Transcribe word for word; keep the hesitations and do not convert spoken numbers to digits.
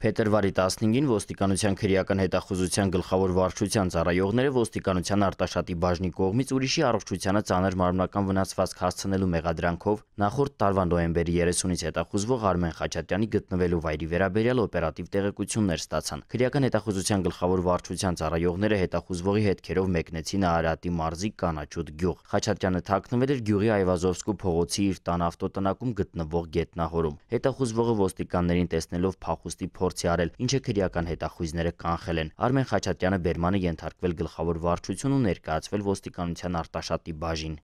Փետրվարի տասնհինգին ոստիկանության քրեական հետախուզության գլխավոր վարչության ծառայողները ոստիկանության Արտաշատի բաժնի կողմից ուրիշի առողջությանը ծանր մարմնական վնասվածք հասցնելու մեղադրանքով նախորդ տարվա նոյեմբերի երեսունից հետախուզվող Արմեն Խաչատրյանի գտնվելու վայրի վերաբերյալ օպերատիվ տեղեկություններ ստացան։ Քրեական հետախուզության գլխավոր վարչության ծառայողները հետախուզվողի հետքերով մեկնեցին Արարատի մարզի Կանաչուտ գյուղ։ Խաչատրյանը թաքնվել էր գյուղի Այվազովսկու փողոցի իր տան ավտոտնակում գտնվող գետնահորում։ Հետախուզվողը ոստիկաններին տեսնելով փախուստի փորձ է արել, ինչը քրեական հետախույզները կանխել են։ Արմեն Խաչատրյանը բերման է ենթարկվել գլխավոր վարչություն ու ներկայացվել ոստիկանության Արտաշատի բաժին։